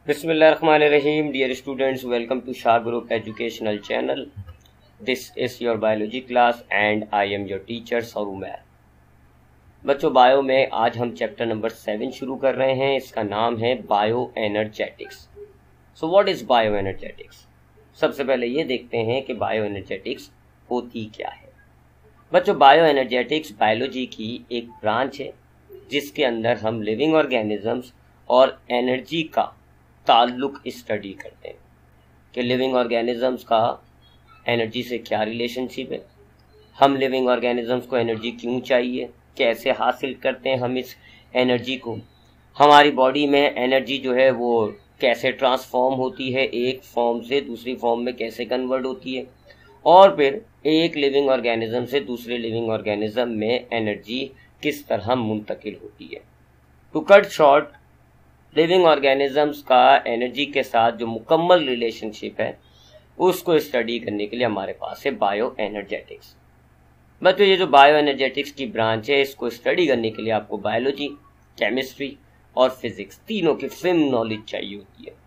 Bismillahirrahmanirrahim. Dear students, welcome to Shah Group Educational Channel. This is your biology class and I am your teacher Sarumer. बच्चों, bio में आज हम chapter number 7 शुरू कर रहे हैं. इसका नाम है bioenergetics. So what is bioenergetics? सबसे पहले ये देखते हैं कि बायो एनर्जेटिक्स होती क्या है. बच्चों, बायो एनर्जेटिक्स बायोलॉजी की एक ब्रांच है जिसके अंदर हम लिविंग ऑर्गेनिजम्स और एनर्जी का ताल्लुक स्टडी करते हैं कि लिविंग ऑर्गेनिजम्स का एनर्जी से क्या रिलेशनशिप है, हम लिविंग ऑर्गेनिजम्स को एनर्जी क्यों चाहिए, कैसे हासिल करते हैं हम इस एनर्जी को, हमारी बॉडी में एनर्जी जो है वो कैसे ट्रांसफॉर्म होती है, एक फॉर्म से दूसरी फॉर्म में कैसे कन्वर्ट होती है, और फिर एक लिविंग ऑर्गेनिज्म से दूसरे लिविंग ऑर्गेनिज्म में एनर्जी किस तरह मुंतकिल होती है. To cut short, living organisms का एनर्जी के साथ जो मुकम्मल रिलेशनशिप है उसको स्टडी करने के लिए हमारे पास है बायो एनर्जेटिक्स. बच्चों, ये जो बायो एनर्जेटिक्स की ब्रांच है इसको स्टडी करने के लिए आपको बायोलॉजी, केमिस्ट्री और फिजिक्स तीनों की फिल्म नॉलेज चाहिए होती है,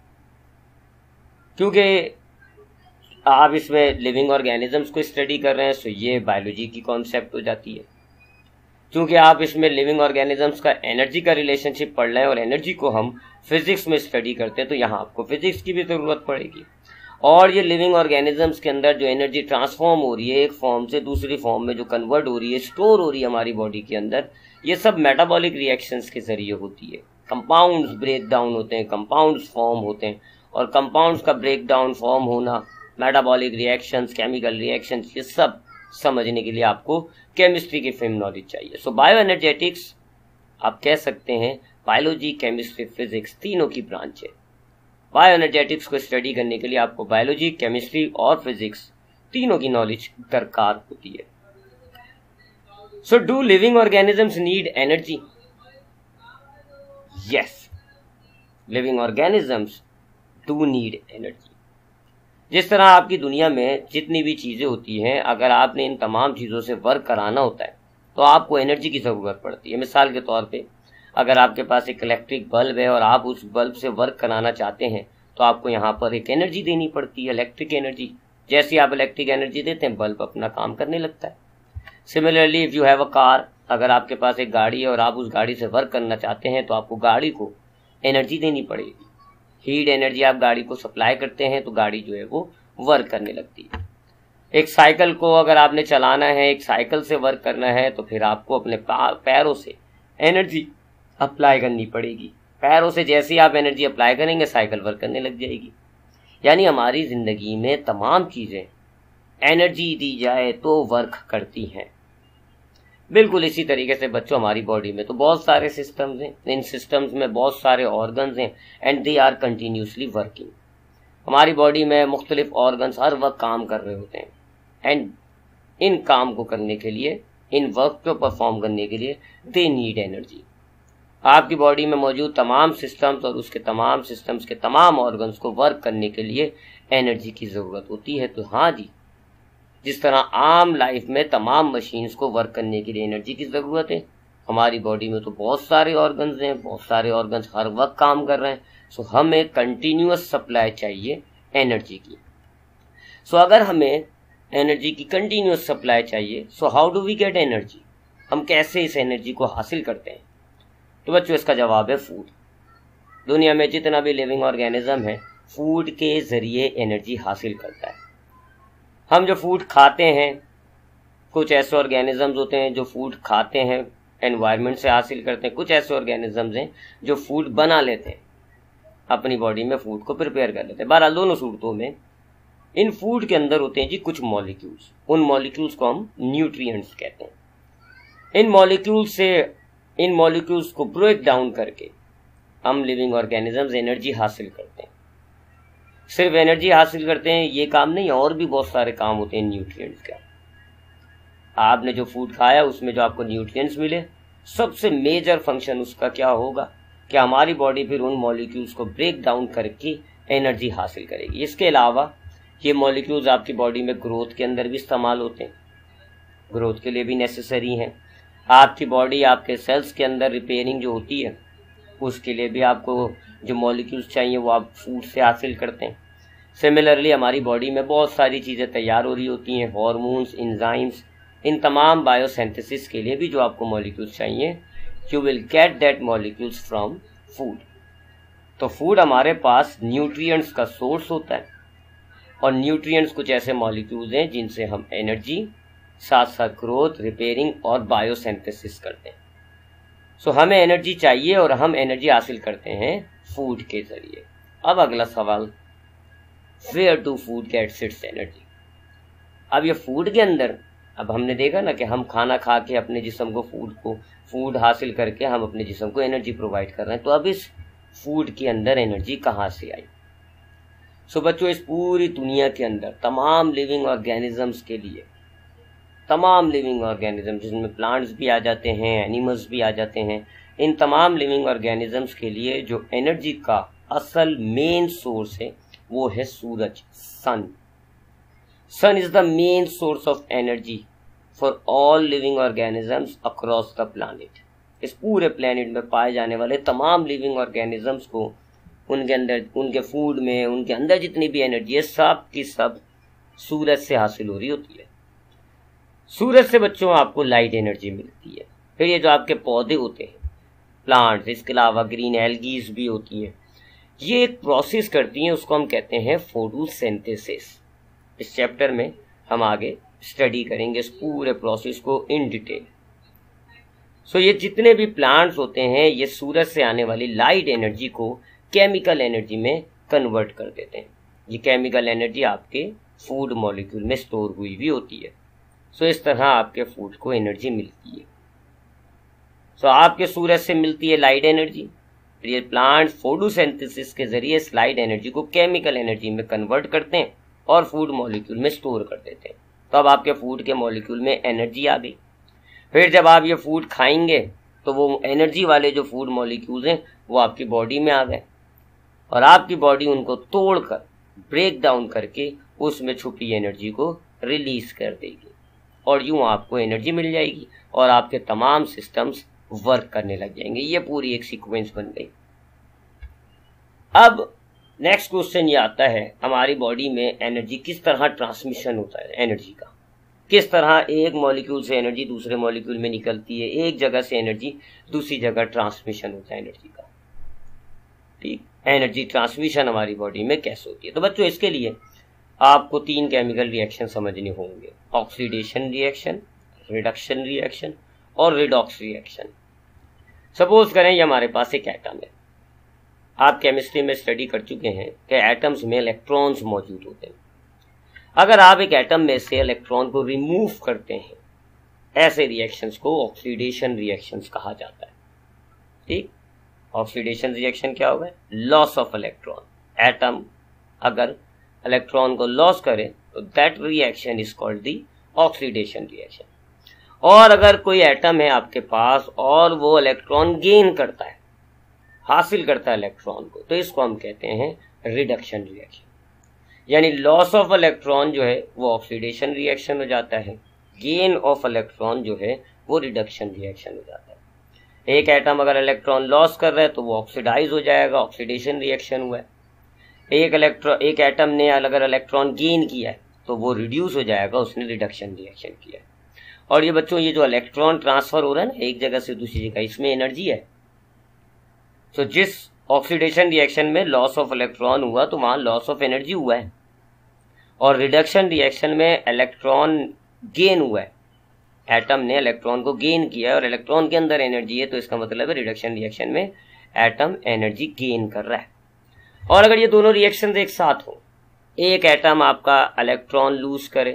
क्योंकि आप इसमें लिविंग ऑर्गेनिजम्स को स्टडी कर रहे हैं तो ये बायोलॉजी की कॉन्सेप्ट हो जाती है. क्योंकि आप इसमें लिविंग ऑर्गेनिजम्स का एनर्जी का रिलेशनशिप पढ़ रहे हैं और एनर्जी को हम फिजिक्स में स्टडी करते हैं तो यहाँ आपको फिजिक्स की भी ज़रूरत पड़ेगी. और ये लिविंग ऑर्गेनिजम्स के अंदर जो एनर्जी ट्रांसफॉर्म हो रही है एक फॉर्म से दूसरी फॉर्म में, जो कन्वर्ट हो रही है, स्टोर हो रही है हमारी बॉडी के अंदर, ये सब मेटाबॉलिक रिएक्शंस के जरिए होती है. कंपाउंड्स ब्रेक डाउन होते हैं, कंपाउंड्स फॉर्म होते हैं, और कंपाउंड्स का ब्रेक डाउन फॉर्म होना, मेटाबॉलिक रिएक्शंस, केमिकल रिएक्शंस, ये सब समझने के लिए आपको केमिस्ट्री की फिल्म नॉलेज चाहिए. सो बायो एनर्जेटिक्स आप कह सकते हैं बायोलॉजी, केमिस्ट्री, फिजिक्स तीनों की ब्रांच है. बायो एनर्जेटिक्स को स्टडी करने के लिए आपको बायोलॉजी, केमिस्ट्री और फिजिक्स तीनों की नॉलेज दरकार होती है. So do living organisms need energy? Yes, living organisms do need energy. जिस तरह आपकी दुनिया में जितनी भी चीज़ें होती हैं, अगर आपने इन तमाम चीज़ों से वर्क कराना होता है तो आपको एनर्जी की ज़रूरत पड़ती है. मिसाल के तौर पे अगर आपके पास एक इलेक्ट्रिक बल्ब है और आप उस बल्ब से वर्क कराना चाहते हैं तो आपको यहाँ पर एक एनर्जी देनी पड़ती है, इलेक्ट्रिक एनर्जी. जैसे आप इलेक्ट्रिक एनर्जी देते हैं बल्ब अपना काम करने लगता है. Similarly if you have a car, अगर आपके पास एक गाड़ी है और आप उस गाड़ी से वर्क करना चाहते हैं तो आपको गाड़ी को एनर्जी देनी पड़ेगी. हीट एनर्जी आप गाड़ी को सप्लाई करते हैं तो गाड़ी जो है वो वर्क करने लगती है. एक साइकिल को अगर आपने चलाना है, एक साइकिल से वर्क करना है तो फिर आपको अपने पैरों से एनर्जी अप्लाई करनी पड़ेगी. पैरों से जैसे ही आप एनर्जी अप्लाई करेंगे साइकिल वर्क करने लग जाएगी. यानी हमारी ज़िंदगी में तमाम चीज़ें एनर्जी दी जाए तो वर्क करती हैं. बिल्कुल इसी तरीके से बच्चों हमारी बॉडी में तो बहुत सारे सिस्टम्स हैं, इन सिस्टम्स में बहुत सारे ऑर्गन्स हैं and they are continuously working. हमारी बॉडी में मुख्तलिफ ऑर्गन्स हर वक्त काम कर रहे होते हैं एंड इन काम को करने के लिए, इन वर्क को परफॉर्म करने के लिए दे नीड एनर्जी. आपकी बॉडी में मौजूद तमाम सिस्टम्स और उसके तमाम सिस्टम्स के तमाम ऑर्गन्स को वर्क करने के लिए एनर्जी की ज़रूरत होती है. तो हाँ जी, जिस तरह आम लाइफ में तमाम मशीन्स को वर्क करने के लिए एनर्जी की ज़रूरत है, हमारी बॉडी में तो बहुत सारे ऑर्गन्स हैं, बहुत सारे ऑर्गन्स हर वक्त काम कर रहे हैं. सो हमें कंटिन्यूअस सप्लाई चाहिए एनर्जी की. सो अगर हमें एनर्जी की कंटिन्यूअस सप्लाई चाहिए, so how do we get energy? हम कैसे इस एनर्जी को हासिल करते हैं? तो बच्चों इसका जवाब है फूड. दुनिया में जितना भी लिविंग ऑर्गेनिज्म है फूड के ज़रिए एनर्जी हासिल करता है. हम जो फूड खाते हैं, कुछ ऐसे ऑर्गेनिजम्स होते हैं जो फूड खाते हैं एनवायरनमेंट से हासिल करते हैं, कुछ ऐसे ऑर्गेनिजम्स हैं जो फूड बना लेते हैं, अपनी बॉडी में फूड को प्रिपेयर कर लेते हैं. बहरहाल दोनों सूरतों में इन फूड के अंदर होते हैं जी कुछ मॉलिक्यूल्स. उन मॉलिक्यूल्स को हम न्यूट्रिएंट्स कहते हैं. इन मॉलिक्यूल्स को ब्रेक डाउन करके हम लिविंग ऑर्गेनिजम्स एनर्जी हासिल करते हैं. सिर्फ एनर्जी हासिल करते हैं ये काम नहीं, और भी बहुत सारे काम होते हैं न्यूट्रिएंट्स का. आपने जो फूड खाया उसमें जो आपको न्यूट्रिएंट्स मिले, सबसे मेजर फंक्शन उसका क्या होगा कि हमारी बॉडी फिर उन मॉलिक्यूल्स को ब्रेक डाउन करके एनर्जी हासिल करेगी. इसके अलावा ये मॉलिक्यूल्स आपकी बॉडी में ग्रोथ के अंदर भी इस्तेमाल होते हैं, ग्रोथ के लिए भी नेसेसरी हैं. आपकी बॉडी, आपके सेल्स के अंदर रिपेयरिंग जो होती है उसके लिए भी आपको जो मॉलिक्यूल्स चाहिए वो आप फूड से हासिल करते हैं। सिमिलरली हमारी बॉडी में बहुत सारी चीज़ें तैयार हो रही होती हैं, हार्मोन्स, एंजाइम्स, इन तमाम बायोसिंथेसिस के लिए भी जो आपको मॉलिक्यूल्स चाहिए, you will get that molecules from food. तो फूड हमारे पास न्यूट्रिएंट्स का सोर्स होता है, और न्यूट्रिएंट्स कुछ ऐसे मॉलिक्यूल्स हैं जिनसे हम एनर्जी, साथ साथ ग्रोथ, रिपेयरिंग और बायोसिंथेसिस करते हैं। सो हमें एनर्जी चाहिए और हम एनर्जी हासिल करते हैं फूड के जरिए। अब अगला सवाल, where do food gets its energy. अब ये फूड के अंदर, अब हमने देखा ना कि हम खाना खा के अपने जिस्म को फूड हासिल करके हम अपने जिस्म को एनर्जी प्रोवाइड कर रहे हैं। तो अब इस फूड के अंदर एनर्जी कहाँ से आई? सो बच्चों, इस पूरी दुनिया के अंदर तमाम लिविंग ऑर्गेनिजम्स के लिए, तमाम लिविंग ऑर्गेनिज्म जिसमें प्लांट्स भी आ जाते हैं, एनिमल्स भी आ जाते हैं, इन तमाम लिविंग ऑर्गेनिजम्स के लिए जो एनर्जी का असल मेन सोर्स है वो है सूरज, sun. Sun is the main source of energy for all living organisms across the planet. इस पूरे प्लैनेट में पाए जाने वाले तमाम लिविंग ऑर्गेनिजम्स को उनके अंदर, उनके फूड में, उनके अंदर जितनी भी एनर्जी है, सब की सब सूरज से हासिल हो रही होती है। सूरज से बच्चों आपको लाइट एनर्जी मिलती है। फिर ये जो आपके पौधे होते हैं, प्लांट्स, इसके अलावा ग्रीन एल्गीज भी होती हैं, ये एक प्रोसेस करती हैं, उसको हम कहते हैं फोटोसिंथेसिस। इस चैप्टर में हम आगे स्टडी करेंगे इस पूरे प्रोसेस को इन डिटेल। सो ये जितने भी प्लांट्स होते हैं, ये सूरज से आने वाली लाइट एनर्जी को केमिकल एनर्जी में कन्वर्ट कर देते हैं। ये केमिकल एनर्जी आपके फूड मॉलिक्यूल में स्टोर हुई भी होती है। सो इस तरह आपके फूड को एनर्जी मिलती है। सो आपके सूरज से मिलती है लाइट एनर्जी, फिर ये प्लांट फोटोसिंथेसिस के जरिए इस लाइट एनर्जी को केमिकल एनर्जी में कन्वर्ट करते हैं और फूड मॉलिक्यूल में स्टोर कर देते हैं। तो अब आपके फूड के मॉलिक्यूल में एनर्जी आ गई। फिर जब आप ये फूड खाएंगे तो वो एनर्जी वाले जो फूड मॉलिक्यूल्स हैं वो आपकी बॉडी में आ गए, और आपकी बॉडी उनको तोड़कर, ब्रेक डाउन करके उसमें छुपी एनर्जी को रिलीज कर देगी, और यूं आपको एनर्जी मिल जाएगी और आपके तमाम सिस्टम्स वर्क करने लग जाएंगे। ये पूरी एक सीक्वेंस बन गई। अब नेक्स्ट क्वेश्चन ये आता है, हमारी बॉडी में एनर्जी किस तरह ट्रांसमिशन होता है, एनर्जी का किस तरह एक मॉलिक्यूल से एनर्जी दूसरे मॉलिक्यूल में निकलती है, एक जगह से एनर्जी दूसरी जगह ट्रांसमिशन होता है एनर्जी का। ठीक, एनर्जी ट्रांसमिशन हमारी बॉडी में कैसे होती है? तो बच्चों, इसके लिए आपको 3 केमिकल रिएक्शन समझने होंगे, ऑक्सीडेशन रिएक्शन, रिडक्शन रिएक्शन और रिडॉक्स रिएक्शन। सपोज करें ये हमारे पास एक एटम है। आप केमिस्ट्री में स्टडी कर चुके हैं कि एटम्स में इलेक्ट्रॉन्स मौजूद होते हैं। अगर आप एक एटम में से इलेक्ट्रॉन को रिमूव करते हैं, ऐसे रिएक्शंस को ऑक्सीडेशन रिएक्शंस कहा जाता है। ठीक, ऑक्सीडेशन रिएक्शन क्या होगा? Loss of electron. एटम अगर इलेक्ट्रॉन को लॉस करे तो that reaction is called the oxidation reaction. और अगर कोई एटम है आपके पास और वो इलेक्ट्रॉन गेन करता है, हासिल करता है इलेक्ट्रॉन को, तो इसको हम कहते हैं रिडक्शन रिएक्शन। यानी लॉस ऑफ इलेक्ट्रॉन जो है वो ऑक्सीडेशन रिएक्शन हो जाता है, गेन ऑफ इलेक्ट्रॉन जो है वो रिडक्शन रिएक्शन हो जाता है। एक एटम अगर इलेक्ट्रॉन लॉस कर रहा है तो वो ऑक्सीडाइज हो जाएगा, ऑक्सीडेशन रिएक्शन हुआ है। एक एटम ने अगर इलेक्ट्रॉन गेन किया है तो वो रिड्यूस हो जाएगा, उसने रिडक्शन रिएक्शन किया है। और ये बच्चों, ये जो इलेक्ट्रॉन ट्रांसफर हो रहा है ना एक जगह से दूसरी जगह, इसमें एनर्जी है। तो जिस ऑक्सीडेशन रिएक्शन में लॉस ऑफ इलेक्ट्रॉन हुआ तो वहां लॉस ऑफ एनर्जी हुआ है, और रिडक्शन रिएक्शन में इलेक्ट्रॉन गेन हुआ है। एटम ने इलेक्ट्रॉन को गेन किया है और इलेक्ट्रॉन के अंदर एनर्जी है, तो इसका मतलब है रिडक्शन रिएक्शन में एटम एनर्जी गेन कर रहा है। और अगर ये दोनों रिएक्शन एक साथ हो, एक एटम आपका इलेक्ट्रॉन लूज करे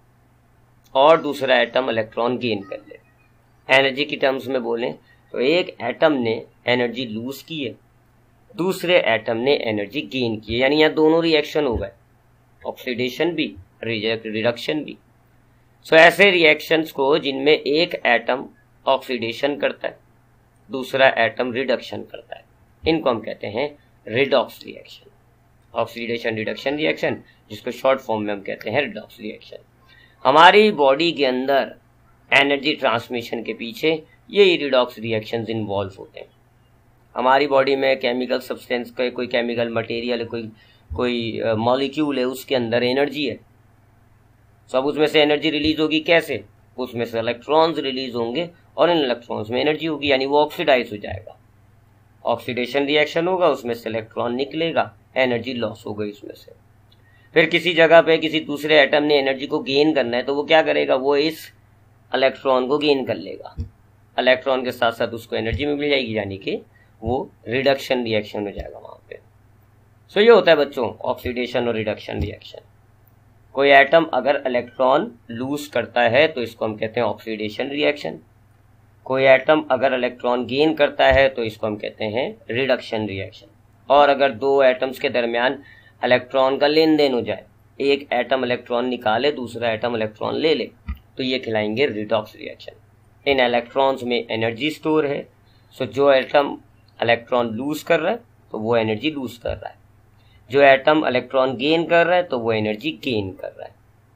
और दूसरा एटम इलेक्ट्रॉन गेन कर ले, एनर्जी की टर्म्स में बोलें तो एक एटम ने एनर्जी लूज की है, दूसरे एटम ने एनर्जी गेन की है, यानी यहाँ दोनों रिएक्शन हो गए, ऑक्सीडेशन भी रिडक्शन भी। सो ऐसे रिएक्शंस को जिनमें एक एटम ऑक्सीडेशन करता है, दूसरा एटम रिडक्शन करता है, इनको हम कहते हैं redox reaction. Oxidation reduction reaction, जिसको शॉर्ट फॉर्म में हम कहते हैं रिडॉक्स रिएक्शन। हमारी बॉडी के अंदर एनर्जी ट्रांसमिशन के पीछे यही रिडॉक्स रिएक्शंस इन्वॉल्व होते हैं। हमारी बॉडी में केमिकल सब्सटेंस का कोई केमिकल मटेरियल कोई मॉलिक्यूल है, उसके अंदर एनर्जी है। सब उसमें से एनर्जी रिलीज होगी कैसे? उसमें से इलेक्ट्रॉन्स रिलीज होंगे और इन इलेक्ट्रॉन्स में एनर्जी होगी, यानी वो ऑक्सीडाइज हो जाएगा। ऑक्सीडेशन रिएक्शन होगा, उसमें से इलेक्ट्रॉन निकलेगा, एनर्जी लॉस हो गई उसमें से। फिर किसी जगह पे किसी दूसरे एटम ने एनर्जी को गेन करना है तो वो क्या करेगा? वो इस इलेक्ट्रॉन को गेन कर लेगा, इलेक्ट्रॉन के साथ साथ उसको एनर्जी मिल जाएगी, यानी कि वो रिडक्शन रिएक्शन हो जाएगा वहां पे। सो ये होता है बच्चों ऑक्सीडेशन और रिडक्शन रिएक्शन। कोई एटम अगर इलेक्ट्रॉन लूज करता है तो इसको हम कहते हैं ऑक्सीडेशन रिएक्शन। कोई एटम अगर इलेक्ट्रॉन गेन करता है तो इसको हम कहते हैं रिडक्शन रिएक्शन। और अगर दो एटम्स के दरमियान इलेक्ट्रॉन का लेन देन हो जाए, एक एटम इलेक्ट्रॉन निकाले, दूसरा एटम इलेक्ट्रॉन ले ले, तो ये खिलाएंगे रिडॉक्स रिएक्शन। इन इलेक्ट्रॉन्स में एनर्जी स्टोर है। सो जो एटम इलेक्ट्रॉन लूज कर रहा है तो वो एनर्जी लूज कर रहा है, जो एटम इलेक्ट्रॉन गेन कर रहा है तो वो एनर्जी गेन कर रहा है।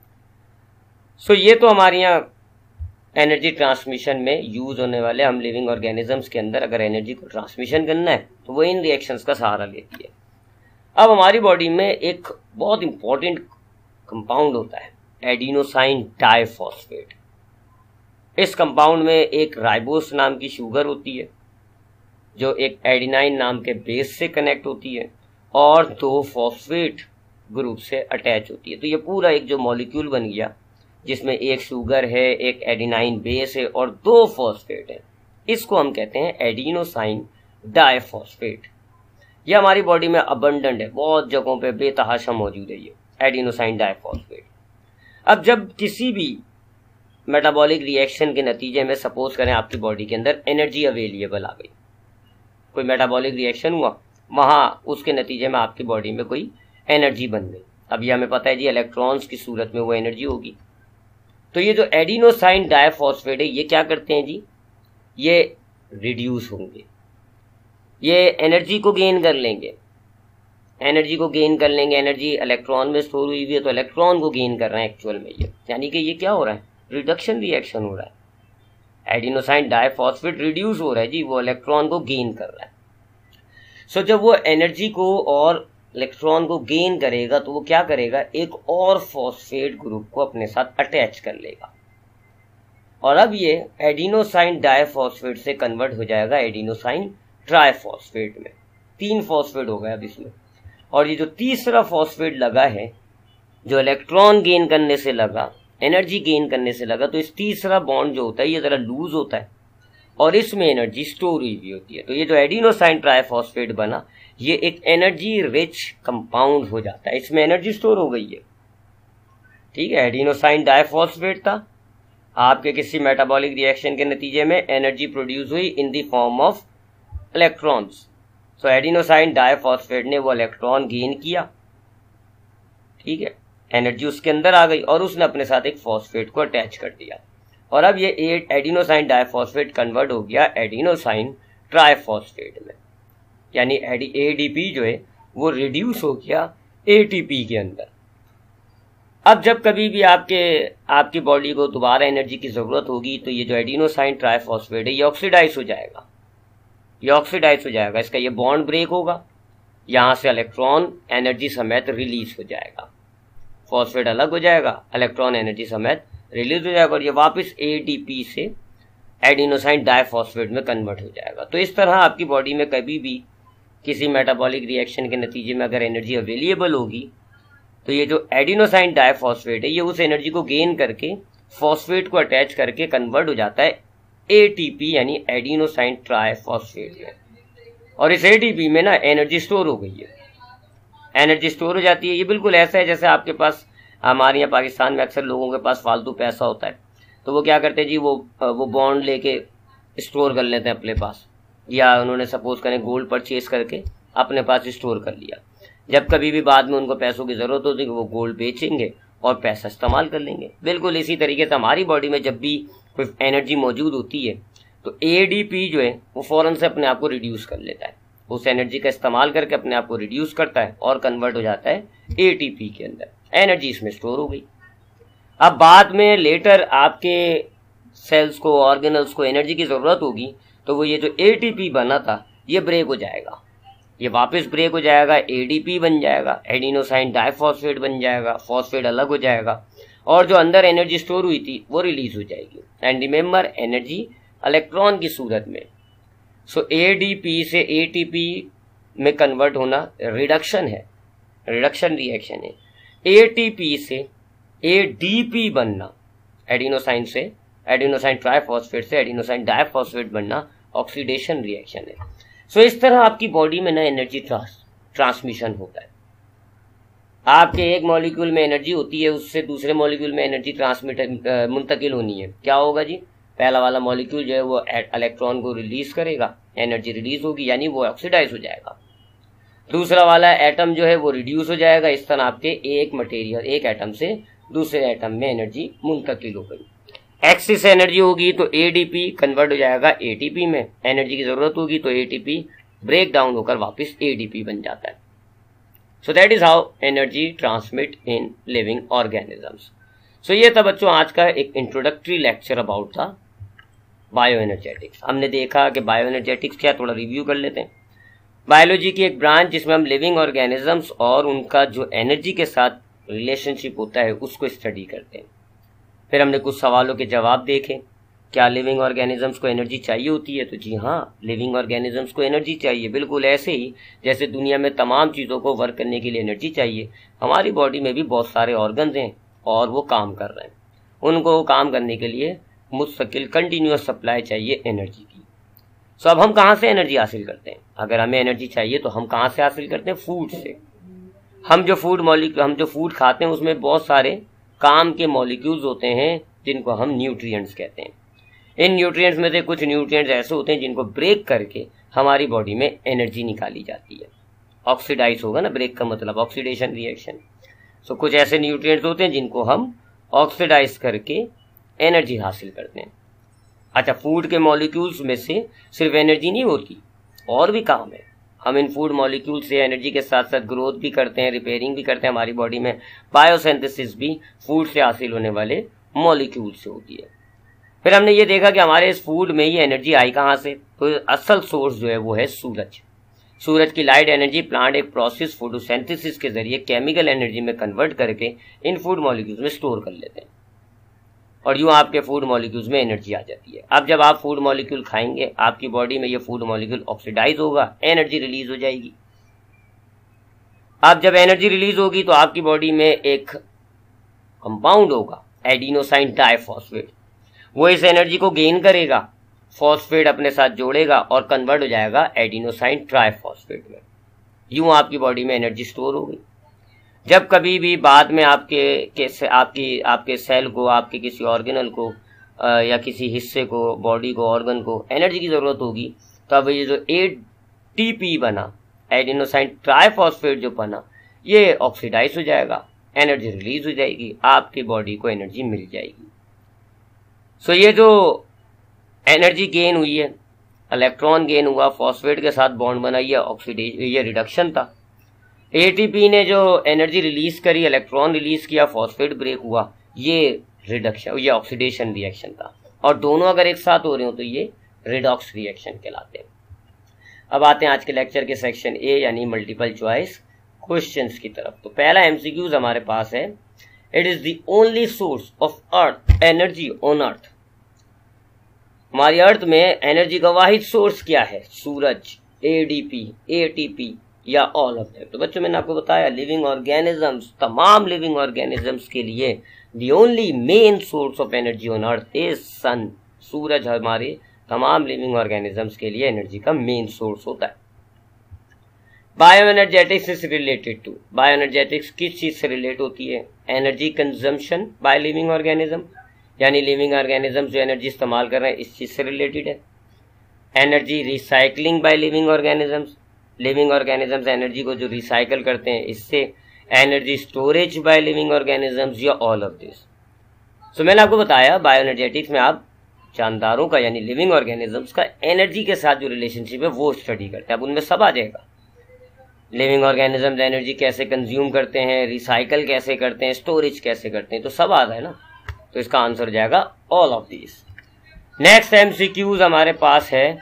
सो ये तो हमारे यहाँ एनर्जी ट्रांसमिशन में यूज होने वाले, हम लिविंग ऑर्गेनिजम्स के अंदर अगर एनर्जी को ट्रांसमिशन करना है तो वो इन रिएक्शंस का सहारा लेती है। अब हमारी बॉडी में एक बहुत इंपॉर्टेंट कंपाउंड होता है एडिनोसाइन डाइफॉस्फेट। इस कंपाउंड में एक राइबोस नाम की शुगर होती है जो एक एडिनाइन नाम के बेस से कनेक्ट होती है और दो फॉस्फेट ग्रुप से अटैच होती है। तो ये पूरा एक जो मॉलिक्यूल बन गया जिसमें एक शुगर है, एक एडिनाइन बेस है और दो फॉस्फेट है, इसको हम कहते हैं एडिनोसाइन डाइफॉस्फेट। ये हमारी बॉडी में अबंडेंट है, बहुत जगहों पे बेतहाशा मौजूद है ये एडिनोसाइन डाइफॉस्फेट। अब जब किसी भी मेटाबॉलिक रिएक्शन के नतीजे में सपोज करें आपकी बॉडी के अंदर एनर्जी अवेलेबल आ गई, कोई मेटाबॉलिक रिएक्शन हुआ, वहां उसके नतीजे में आपकी बॉडी में कोई एनर्जी बन गई। अब ये हमें पता है जी इलेक्ट्रॉन्स की सूरत में वो एनर्जी होगी। तो ये जो एडिनोसाइन डाइफॉस्फेट है ये क्या करते हैं जी? ये रिड्यूस होंगे, ये एनर्जी को गेन कर लेंगे, एनर्जी को गेन कर लेंगे। एनर्जी इलेक्ट्रॉन में स्टोर हुई हुई है तो इलेक्ट्रॉन को गेन कर रहे हैं एक्चुअल में ये, यानी कि ये क्या हो रहा है? रिडक्शन रिएक्शन हो रहा है। एडिनोसाइन डाइफॉस्फेट रिड्यूस हो रहा है जी, वो इलेक्ट्रॉन को गेन कर रहा है। सो जब वो एनर्जी को और इलेक्ट्रॉन को गेन करेगा तो वो क्या करेगा? एक और फॉस्फेट ग्रुप को अपने साथ अटैच कर लेगा और अब ये एडिनोसाइन डाइफॉस्फेट से कन्वर्ट हो जाएगा एडिनोसाइन ट्राइफॉस्फेट में। 3 फॉस्फेट हो गया अब इसमें। और ये जो तीसरा फॉस्फेट लगा है जो इलेक्ट्रॉन गेन करने से लगा, एनर्जी गेन करने से लगा, तो इस तीसरा बॉन्ड जो होता है ये जरा लूज होता है और इसमें एनर्जी स्टोर हुई भी होती है। तो ये जो एडिनोसाइन ट्राइफॉस्फेट बना ये एक एनर्जी रिच कंपाउंड हो जाता है, इसमें एनर्जी स्टोर हो गई है। ठीक है, एडिनोसाइन डाइफॉस्फेट था, आपके किसी मेटाबॉलिक रिएक्शन के नतीजे में एनर्जी प्रोड्यूस हुई in the form of electrons. So adenosine diphosphate ने वो इलेक्ट्रॉन गेन किया, ठीक है, एनर्जी उसके अंदर आ गई और उसने अपने साथ एक फॉस्फेट को अटैच कर दिया और अब ये एडिनोसाइन डाइफॉस्फेट कन्वर्ट हो गया एडिनोसाइन ट्राइफॉस्फेट में, यानी एडीपी जो है वो रिड्यूस हो गया एटीपी के अंदर। अब जब कभी भी आपकी बॉडी को दोबारा एनर्जी की जरूरत होगी तो ये जो एडिनोसाइन ट्राइफॉस्फेट है ये ऑक्सीडाइज हो जाएगा, इसका ये बॉन्ड ब्रेक होगा, यहाँ से इलेक्ट्रॉन एनर्जी समेत रिलीज हो जाएगा, फॉस्फेट अलग हो जाएगा, इलेक्ट्रॉन एनर्जी समेत रिलीज हो जाएगा और ये वापस एटीपी से एडिनोसाइन डाइफॉस्फेट में कन्वर्ट हो जाएगा। तो इस तरह आपकी बॉडी में कभी भी किसी मेटाबॉलिक रिएक्शन के नतीजे में अगर एनर्जी अवेलेबल होगी तो ये जो एडिनोसाइन डाइफॉस्फेट है ये उस एनर्जी को गेन करके फॉस्फेट को अटैच करके कन्वर्ट हो जाता है एटीपी यानी एडिनोसाइन ट्राइफॉस्फेट में। और इस एटीपी में ना एनर्जी स्टोर हो गई है, एनर्जी स्टोर हो जाती है। ये बिल्कुल ऐसा है जैसे आपके पास, हमारे यहाँ पाकिस्तान में अक्सर लोगों के पास फालतू पैसा होता है तो वो क्या करते हैं जी, वो बॉन्ड लेके स्टोर कर लेते हैं अपने पास, या उन्होंने सपोज करें गोल्ड परचेज करके अपने पास स्टोर कर लिया। जब कभी भी बाद में उनको पैसों की जरूरत होती है वो गोल्ड बेचेंगे और पैसा इस्तेमाल कर लेंगे। बिल्कुल इसी तरीके से हमारी बॉडी में जब भी कोई एनर्जी मौजूद होती है तो एडीपी जो है वो फौरन से अपने आप को रिड्यूस कर लेता है, उस एनर्जी का इस्तेमाल करके अपने आप को रिड्यूस करता है और कन्वर्ट हो जाता है एटीपी के अंदर, एनर्जी इसमें स्टोर हो गई। अब बाद में लेटर आपके सेल्स को, ऑर्गेनल्स को एनर्जी की जरूरत होगी तो वो ये जो एटीपी बना था ये ब्रेक हो जाएगा, ये वापस ब्रेक हो जाएगा, एडीपी बन जाएगा, एडिनोसाइन डाइफॉस्फेट बन जाएगा, फॉस्फेट अलग हो जाएगा और जो अंदर एनर्जी स्टोर हुई थी वो रिलीज हो जाएगी। एंड रिमेंबर, एनर्जी इलेक्ट्रॉन की सूरत में। सो एडीपी से एटीपी में कन्वर्ट होना रिडक्शन है, रिडक्शन रिएक्शन है। एटीपी से एडीपी बनना, एडिनोसाइन से एडिनोसाइन ट्राइफॉस्फेट से एडिनोसाइन डाइफॉस्फेट बनना ऑक्सीडेशन रिएक्शन है। सो इस तरह आपकी बॉडी में ना एनर्जी ट्रांसमिशन होता है। आपके एक मॉलिक्यूल में एनर्जी होती है, उससे दूसरे मॉलिक्यूल में एनर्जी मुंतकिल होनी है। क्या होगा जी, पहला वाला मॉलिक्यूल जो है वो इलेक्ट्रॉन को रिलीज करेगा, एनर्जी रिलीज होगी यानी वो ऑक्सीडाइज हो जाएगा। दूसरा वाला एटम जो है वो रिड्यूस हो जाएगा। इस तरह आपके एक मटेरियल, एक एटम से दूसरे एटम में एनर्जी मुंतकिल हो गई। एक्सिस एनर्जी होगी तो एडीपी कन्वर्ट हो जाएगा एटीपी में, एनर्जी की जरूरत होगी तो एटीपी ब्रेक डाउन होकर वापस एडीपी बन जाता है। So that is how energy transmit in living organisms. So ये था बच्चों आज का एक introductory lecture about the bioenergetics. हमने देखा कि बायो एनर्जेटिक्स क्या, थोड़ा रिव्यू कर लेते हैं। बायोलॉजी की एक ब्रांच जिसमें हम लिविंग ऑर्गेनिजम्स और उनका जो एनर्जी के साथ रिलेशनशिप होता है उसको स्टडी करते हैं। फिर हमने कुछ सवालों के जवाब देखे। क्या लिविंग ऑर्गेनिजम्स को एनर्जी चाहिए होती है? तो जी हाँ, लिविंग ऑर्गेनिजम्स को एनर्जी चाहिए। बिल्कुल ऐसे ही जैसे दुनिया में तमाम चीज़ों को वर्क करने के लिए एनर्जी चाहिए, हमारी बॉडी में भी बहुत सारे ऑर्गन्स हैं और वो काम कर रहे हैं। उनको काम करने के लिए मुस्तकिल कंटिन्यूअस सप्लाई चाहिए एनर्जी की। सो अब हम कहाँ से एनर्जी हासिल करते हैं? अगर हमें एनर्जी चाहिए तो हम कहाँ से हासिल करते हैं? फूड से। हम जो फूड खाते हैं उसमें बहुत सारे काम के मॉलिक्यूल्स होते हैं जिनको हम न्यूट्रिएंट्स कहते हैं। इन न्यूट्रिएंट्स में से कुछ न्यूट्रिएंट्स ऐसे होते हैं जिनको ब्रेक करके हमारी बॉडी में एनर्जी निकाली जाती है। ऑक्सीडाइज होगा ना, ब्रेक का मतलब ऑक्सीडेशन रिएक्शन। सो कुछ ऐसे न्यूट्रिएंट्स होते हैं जिनको हम ऑक्सीडाइज करके एनर्जी हासिल करते हैं। अच्छा, फूड के मॉलिक्यूल्स में से सिर्फ एनर्जी नहीं होती, और भी काम है। हम इन फूड मॉलिक्यूल से एनर्जी के साथ साथ ग्रोथ भी करते हैं, रिपेयरिंग भी करते हैं हमारी बॉडी में। बायोसिंथेसिस भी फूड से हासिल होने वाले मॉलिक्यूल से होती है। फिर हमने ये देखा कि हमारे इस फूड में ये एनर्जी आई कहाँ से? तो असल सोर्स जो है वो है सूरज। सूरज की लाइट एनर्जी प्लांट एक प्रोसेस फोटोसिंथेसिस के जरिए केमिकल एनर्जी में कन्वर्ट करके इन फूड मॉलिक्यूल्स में स्टोर कर लेते हैं और यूँ आपके फूड मॉलिक्यूल्स में एनर्जी आ जाती है। अब जब आप फूड मॉलिक्यूल खाएंगे, आपकी बॉडी में ये फूड मॉलिक्यूल ऑक्सीडाइज होगा, एनर्जी रिलीज हो जाएगी। अब जब एनर्जी रिलीज होगी तो आपकी बॉडी में एक कंपाउंड होगा एडिनोसाइन डाइफॉस्फेट, वो इस एनर्जी को गेन करेगा, फॉस्फेट अपने साथ जोड़ेगा और कन्वर्ट हो जाएगा एडिनोसाइन ट्राइफॉस्फेट में। यूं आपकी बॉडी में एनर्जी स्टोर हो गई। जब कभी भी बाद में आपके सेल को, आपके किसी ऑर्गेनल को या किसी हिस्से को, बॉडी को, ऑर्गन को एनर्जी की जरूरत होगी, तब ये जो एटीपी बना, एडिनोसाइन ट्राइफॉस्फेट जो बना, ये ऑक्सीडाइज हो जाएगा, एनर्जी रिलीज हो जाएगी, आपकी बॉडी को एनर्जी मिल जाएगी। सो ये जो एनर्जी गेन हुई है, इलेक्ट्रॉन गेन हुआ, फॉस्फेट के साथ बॉन्ड बना, ये रिडक्शन था। एटीपी ने जो एनर्जी रिलीज करी, इलेक्ट्रॉन रिलीज किया, फॉस्फेट ब्रेक हुआ, ये रिडक्शन, ये ऑक्सीडेशन रिएक्शन था। और दोनों अगर एक साथ हो रहे हो तो ये रिडॉक्स रिएक्शन कहलाते हैं। अब आते हैं आज के लेक्चर के सेक्शन ए यानी मल्टीपल चॉइस क्वेश्चंस की तरफ। तो पहला एमसीक्यूज हमारे पास है, it is the only source of earth energy on earth. हमारी अर्थ में एनर्जी का वाहिद सोर्स क्या है? सूरज, एडीपी, एटीपी या ऑल ऑफ देम। तो बच्चों मैंने आपको बताया लिविंग ऑर्गेनिजम्स, तमाम लिविंग ऑर्गेनिजम्स के लिए the only main source of energy on earth is sun. सूरज हमारे तमाम लिविंग ऑर्गेनिजम्स के लिए एनर्जी का मेन सोर्स होता है। Bioenergetics is related to, bioenergetics किस चीज से रिलेट होती है? Energy consumption by living organism, यानी लिविंग ऑर्गेनिज्म जो एनर्जी इस्तेमाल कर रहे हैं इस चीज से रिलेटेड है। Energy recycling by living organisms, living organisms energy को जो रिसाइकल करते हैं इससे। Energy storage by living organisms या ऑल ऑफ दिस। सो मैंने आपको बताया बायो एनर्जेटिक्स में आप जानदारों का यानी लिविंग ऑर्गेनिजम्स का एनर्जी के साथ जो रिलेशनशिप है वो स्टडी करते हैं। अब उनमें सब आ जाएगा, लिविंग ऑर्गेनिजम्स एनर्जी कैसे कंज्यूम करते हैं, रिसाइकल कैसे करते हैं, स्टोरेज कैसे करते हैं, तो सब आ रहा है ना। तो इसका आंसर हो जाएगा all of this. Next MCQs हमारे पास है,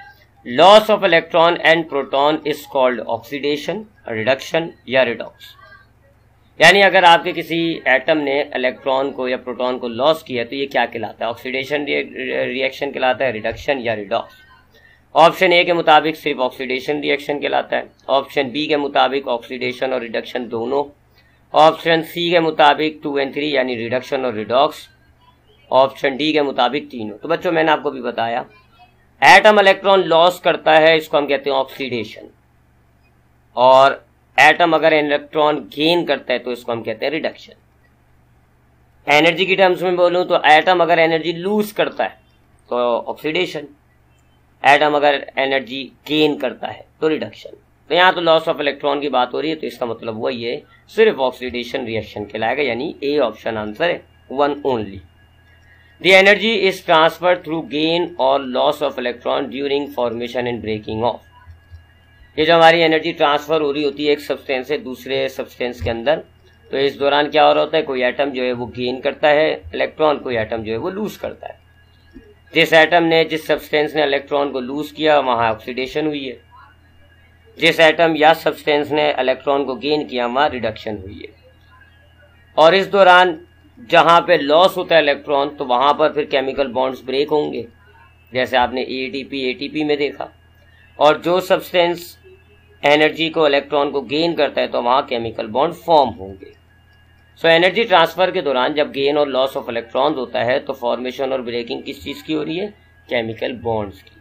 loss of electron and proton is called oxidation, reduction या रिडॉक्स। यानी अगर आपके किसी एटम ने इलेक्ट्रॉन को या प्रोटॉन को लॉस किया तो ये क्या कहलाता है? ऑक्सीडेशन रिएक्शन कहलाता है, रिडक्शन या रिडॉक्स। ऑप्शन ए के मुताबिक सिर्फ ऑक्सीडेशन रिएक्शन कहलाता है, ऑप्शन बी के मुताबिक ऑक्सीडेशन और रिडक्शन दोनों, ऑप्शन सी के मुताबिक 2 और 3 यानी रिडक्शन और रिडॉक्स, ऑप्शन डी के मुताबिक तीनों। तो बच्चों मैंने आपको भी बताया एटम इलेक्ट्रॉन लॉस करता है, इसको हम कहते हैं ऑक्सीडेशन, और एटम अगर इलेक्ट्रॉन गेन करता है तो इसको हम कहते हैं रिडक्शन। एनर्जी की टर्म्स में बोलूं तो एटम अगर एनर्जी लूज करता है तो ऑक्सीडेशन, एटम अगर एनर्जी गेन करता है तो रिडक्शन। तो यहाँ तो लॉस ऑफ इलेक्ट्रॉन की बात हो रही है, तो इसका मतलब हुआ ये सिर्फ ऑक्सीडेशन रिएक्शन कहलाएगा, यानी ए ऑप्शन आंसर है, 1 only. The energy is transfer through gain और loss of electron during formation and breaking of. ये जो हमारी एनर्जी ट्रांसफर हो रही होती है एक सब्सटेंस से दूसरे सब्सटेंस के अंदर, तो इस दौरान क्या हो रहा होता है, कोई एटम जो है वो गेन करता है इलेक्ट्रॉन, कोई एटम जो है वो लूज करता है। जिस एटम ने, जिस सब्सटेंस ने इलेक्ट्रॉन को लूज किया वहां ऑक्सीडेशन हुई है, जिस एटम या सब्सटेंस ने इलेक्ट्रॉन को गेन किया वहां रिडक्शन हुई है। और इस दौरान जहां पे लॉस होता है इलेक्ट्रॉन तो वहां पर फिर केमिकल बॉन्ड्स ब्रेक होंगे, जैसे आपने एटीपी में देखा। और जो सब्सटेंस एनर्जी को इलेक्ट्रॉन को गेन करता है तो वहां केमिकल बॉन्ड फॉर्म होंगे। सो एनर्जी ट्रांसफर के दौरान जब गेन और लॉस ऑफ इलेक्ट्रॉन होता है तो फॉर्मेशन और ब्रेकिंग किस चीज की हो रही है? केमिकल बॉन्ड्स की।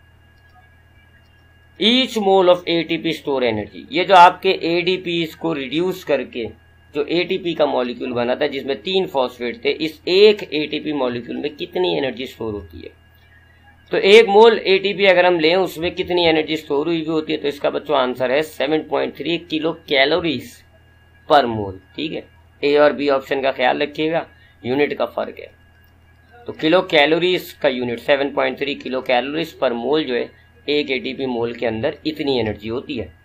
Each mole of ATP store energy. ये जो आपके एडीपी को रिड्यूस करके जो एटीपी का मॉलिक्यूल बना था जिसमें 3 फॉस्फेट थे, इस एक एटीपी मॉलिक्यूल में कितनी एनर्जी स्टोर होती है? तो 1 मोल एटीपी अगर हम लें उसमें कितनी एनर्जी स्टोर हुई होती है? तो इसका बच्चों आंसर है 7.3 किलो कैलोरीज पर मोल। ठीक है, ए और बी ऑप्शन का ख्याल रखिएगा, यूनिट का फर्क है। तो किलो कैलोरीज का unit 7.3 kilo calories per mole जो है एक एटीपी मोल के अंदर इतनी एनर्जी होती है।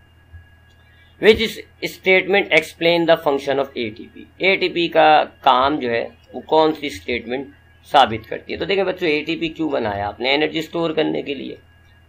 Which statement explain the function of ATP. ATP का काम जो है वो कौन सी स्टेटमेंट साबित करती है? तो देखिए बच्चों, एटीपी क्यों बनाया आपने? एनर्जी स्टोर करने के लिए।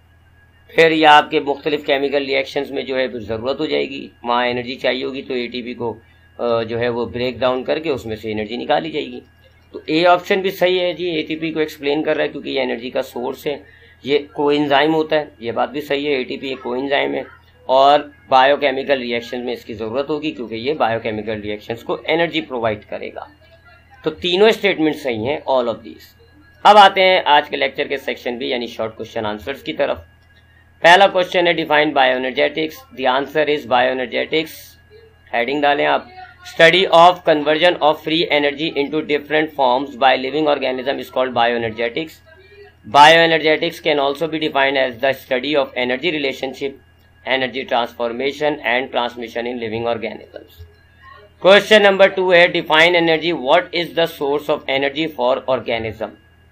फिर या आपके मुख्तलिफ केमिकल रिएक्शंस में जो है ज़रूरत हो जाएगी, वहाँ एनर्जी चाहिए होगी, तो एटीपी को जो है वो ब्रेक डाउन करके उसमें से एनर्जी निकाली जाएगी। तो ए ऑप्शन भी सही है जी, एटीपी को एक्सप्लेन कर रहा है क्योंकि ये एनर्जी का सोर्स है। ये कोएंजाइम होता है, ये बात भी सही है, एटीपी एक कोएंजाइम है और बायोकेमिकल रिएक्शन में इसकी ज़रूरत होगी क्योंकि ये बायोकेमिकल रिएक्शंस को एनर्जी प्रोवाइड करेगा। तो तीनों स्टेटमेंट सही हैं, ऑल ऑफ दीज। अब आते हैं आज के लेक्चर के सेक्शन बी यानी शॉर्ट क्वेश्चन आंसर्स की तरफ। पहला क्वेश्चन है define bioenergetics. The answer is bioenergetics, heading डालें आप, study of conversion of free energy into different forms by living organism is called bioenergetics. Bioenergetics can also be defined as the study of energy relationship, energy transformation and transmission in living organisms. Question number 2 है define energy, what is the source of energy for organism.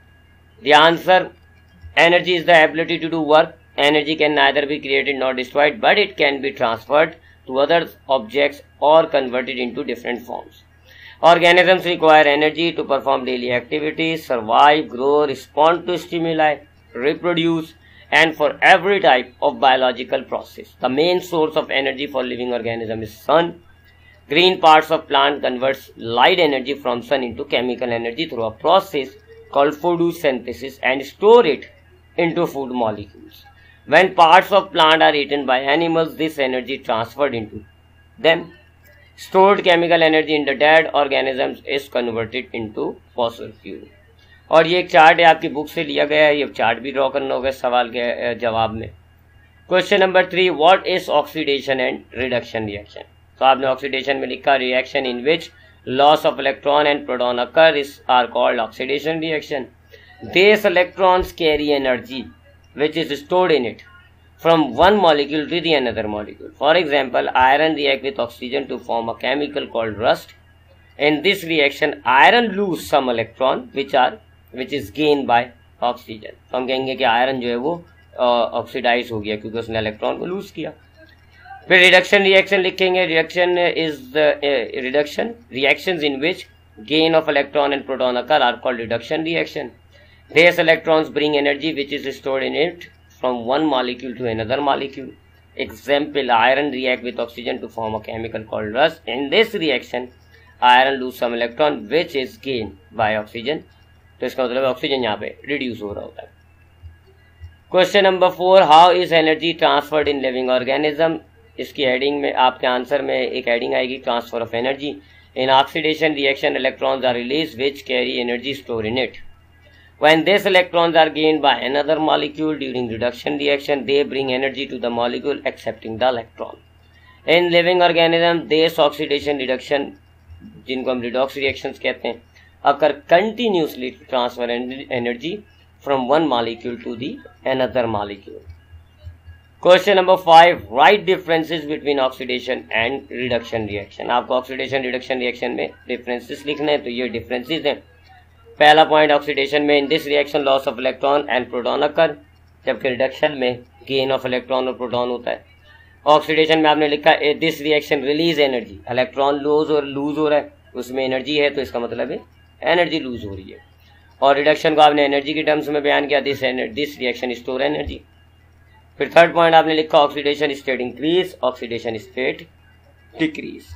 The answer, energy is the ability to do work. Energy can neither be created nor destroyed, but it can be transferred to other objects or converted into different forms. Organisms require energy to perform daily activities, survive, grow, respond to stimuli, reproduce, and for every type of biological process. The main source of energy for living organism is sun. Green parts of plant converts light energy from sun into chemical energy through a process called photosynthesis and store it into food molecules. When parts of plant are eaten by animals, this energy transferred into them. Stored chemical energy in the dead organisms is converted into fossil fuel. और ये एक chart है, आपकी book से लिया गया है, ये चार्ट भी ड्रॉ करना होगा सवाल के जवाब में। Question number 3, what is oxidation and reduction reaction. तो आपने ऑक्सीडेशन में लिखा reaction in which loss of electron and proton occur are called oxidation reaction. These electrons carry energy which is stored in it from one molecule to the another molecule. For example, iron react with oxygen to form a chemical called rust. In this reaction, iron lose some electron which is gained by oxygen. तो हम कहेंगे कि iron जो है वो oxidise हो गया क्योंकि उसने इलेक्ट्रॉन को लूज किया। फिर रिडक्शन रिएक्शन लिखेंगे, reduction is reduction reactions in which gain of electron and proton occur are called reduction reaction. These electrons bring energy which is stored in it from one molecule to another molecule. Example, iron react with oxygen to form a chemical called rust. In this reaction, iron lose some electron which is gained by oxygen. तो इसका मतलब oxygen यहाँ पे reduce हो रहा होता है. Question number 4, how is energy transferred in living organism. इसकी हेडिंग में आपके आंसर में एक हेडिंग आएगी transfer of energy. In oxidation reaction electrons are release which carry energy store in it. When these electrons are gained by another molecule during reduction reaction, they bring energy to the molecule accepting the electron. In living organism, this oxidation reduction, जिनको हम redox reactions कहते हैं, occur continuously to transfer energy from one molecule to the another molecule. Question number 5, write differences between oxidation and reduction reaction. आपको oxidation reduction reaction में differences लिखने हैं, तो ये differences हैं. पहला पॉइंट, ऑक्सीडेशन में in this reaction loss of electron and proton occur, जबकि रिडक्शन में गेन ऑफ इलेक्ट्रॉन और प्रोटॉन होता है. ऑक्सीडेशन में आपने लिखा this reaction release energy, electron lose हो रहा है, उसमें एनर्जी है, तो इसका मतलब है एनर्जी लूज हो रही है. और रिडक्शन को आपने एनर्जी की टर्म्स में बयान किया, दिस रिएक्शन स्टोर एनर्जी. फिर थर्ड पॉइंट आपने लिखा oxidation state increase, oxidation state decrease.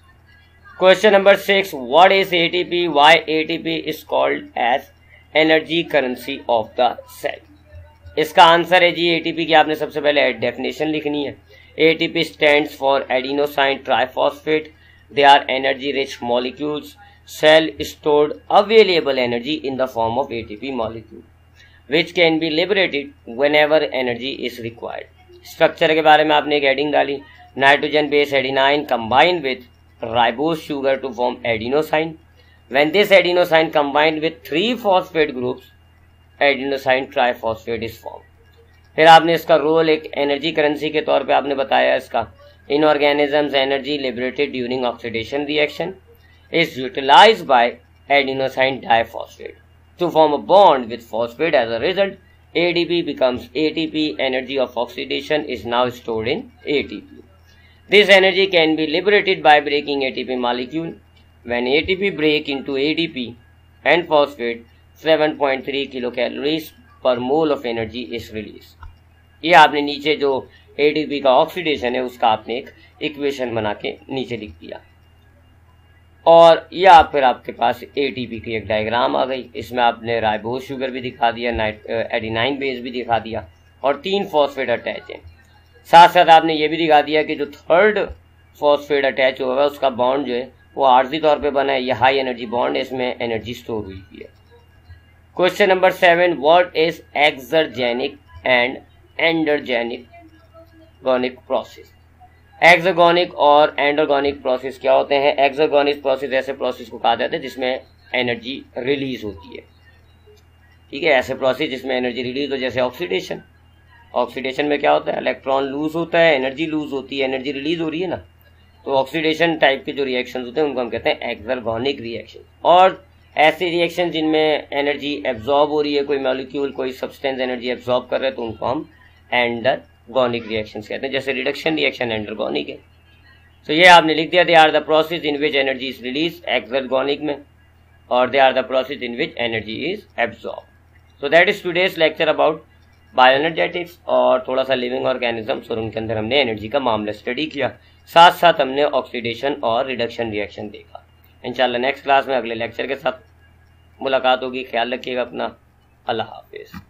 Question number 6, what is ATP? Why ATP is called as energy currency of the cell? इसका आंसर है जी ATP की आपने सबसे पहले डेफिनेशन लिखनी है. ATP stands for adenosine triphosphate. They are energy rich molecules. Cell stored available energy in the form of ATP molecule, which can be liberated whenever energy is required. Structure के बारे में आपने एक हेडिंग डाली, nitrogen base adenine combined with ribose sugar to form adenosine. When this adenosine combined with 3 phosphate groups, adenosine triphosphate is formed. फिर आपने इसका role एक एनर्जी करेंसी के तौर पे आपने बताया इसका. In organisms energy liberated during oxidation reaction is utilized by adenosine diphosphate to form a bond with phosphate. As a result, ADP becomes ATP. Energy of oxidation is now stored in ATP. This energy can be liberated by breaking ATP molecule. When ATP break into ADP and phosphate, 7.3 kilocalories per mole of energy is released. ये आपने नीचे जो ATP का oxidation है उसका आपने एक equation बना के नीचे लिख दिया. और या फिर आपके पास ATP की एक डायग्राम आ गई. इसमें आपने राइबोज शुगर भी दिखा दिया, एडिनाइन बेस भी दिखा दिया और 3 फॉस्फेट अटैच हैं. साथ साथ आपने ये भी दिखा दिया कि जो थर्ड फॉस्फेट अटैच होगा उसका बॉन्ड जो है वो आर्जी तौर पे बना है. ये हाई एनर्जी बॉन्ड है, इसमें एनर्जी स्टोर हुई है. Question number 7, what is exergonic and endogenic गॉनिक प्रोसेस. एक्सर्गोनिक और एंडोगोनिक प्रोसेस क्या होते हैं. एक्सर्गोनिक प्रोसेस ऐसे प्रोसेस को कहा जाता है जिसमें एनर्जी रिलीज होती है. ठीक है, ऐसे प्रोसेस जिसमें एनर्जी रिलीज हो, जैसे ऑक्सीडेशन. ऑक्सीडेशन में क्या होता है, इलेक्ट्रॉन लूज होता है, एनर्जी लूज होती है, एनर्जी रिलीज हो रही है ना. तो ऑक्सीडेशन टाइप के जो रिएक्शन होते हैं उनको हम कहते हैं एक्सर्गोनिक रिएक्शन. और ऐसे रिएक्शन जिनमें एनर्जी एब्जॉर्ब हो रही है, कोई मॉलिक्यूल कोई सब्सटेंस एनर्जी एब्जॉर्ब कर रहे हैं, तो उनको हम एंडरगोनिक रिएक्शंस कहते हैं. जैसे रिडक्शन रिएक्शन एंडरगोनिक है. तो ये आपने लिख दिया, they are the process in which energy is release exergonic में, और they are the process in which energy is absorb. So that is today's lecture about bioenergetics और थोड़ा सा लिविंग ऑर्गेनिजम्स और उनके अंदर हमने एनर्जी का मामला स्टडी किया. साथ साथ हमने ऑक्सीडेशन और रिडक्शन रिएक्शन देखा. इंशाल्लाह नेक्स्ट क्लास में अगले लेक्चर के साथ मुलाकात होगी. ख्याल रखिएगा अपना. अल्लाह हाफिज़.